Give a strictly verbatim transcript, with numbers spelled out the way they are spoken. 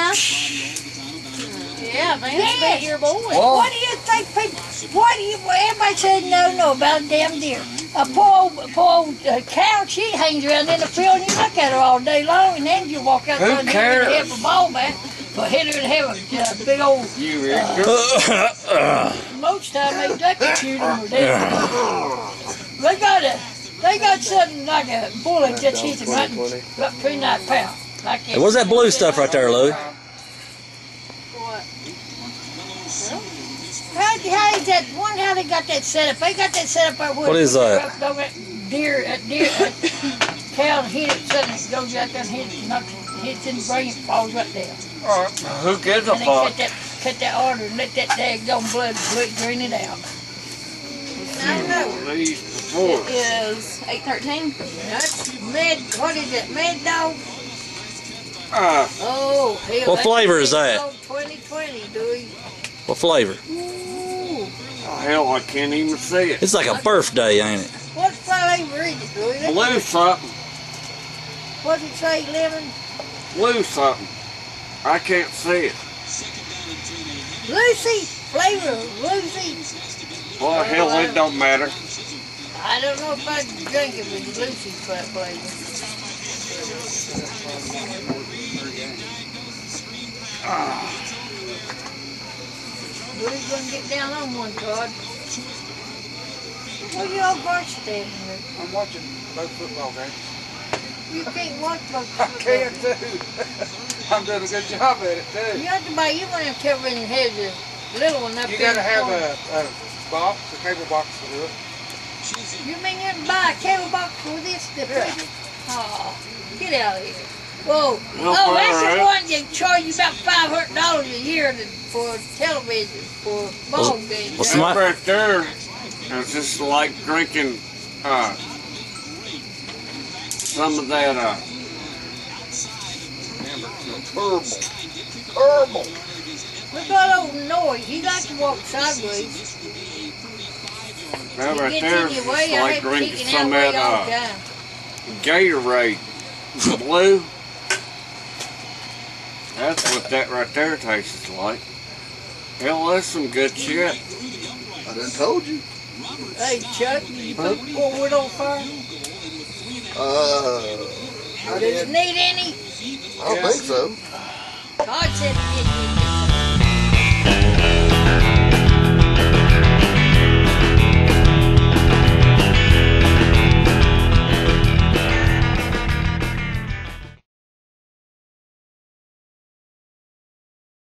Huh? Yeah, man, it's about your boy. Whoa. What do you think people, what do you, everybody says no, no about a damn deer. A poor old, poor old uh, cow, she hangs around in the field and you look at her all day long and then you walk out there and hit her in the head with a ball bat, but hit her in the head with a uh, big old, uh, most time they duck and shoot them or dead. They got a, they got something like a bullet that hits them right up between that pound. Like hey, what's that blue stuff right there, Louie? How, how is that? One, how they got that set up? They got that set up. What is that? Up, deer, uh, deer, uh, cow hit it, suddenly it goes out there and hits it, knocks it, hits in the brain, and falls right down. Uh, who gives a and fuck? Cut that, cut that artery and let that daggone blood drain it out. I know. It is eight thirteen. That's Mad, what is it? Maddog? Uh, oh, hell. What flavor is that? twenty twenty, Louie. What flavor? Ooh. oh, hell, I can't even see it. It's like a birthday, ain't it? What flavor is it, Louie? Blue something. What did it say, lemon? Blue something. I can't see it. Lucy, flavor of Lucy. Well, hell, it don't matter. I don't know if I'd drink it with Lucy flavor. Ah. Louie's gonna get down on one, Todd. What are you all going standing there? I'm watching both football games. You can't watch both I football can games. too. I'm doing a good job at it too. You have to buy, you're gonna have to cover in your head the little one up You there. gotta have a, a box, a cable box to do it. You mean you have to buy a cable box for this? The Yeah. Oh, get out of here. Whoa. No oh, that's fire, the right? one that charge you about five hundred dollars a year to, for television, for ball games. what's That my- right there is just like drinking uh, some of that uh, herbal. Herbal. Look at old Noy. He likes to walk sideways. That He right gets there in is your just way. I like hate drinking kicking some of that way that all the uh, time. Gatorade. Blue. That's what that right there tastes like. Hell, that's some good shit. I done told you. Hey, Chuck, did you put poor wood on fire? Uh, I Does it need any? I don't think so. God said it did.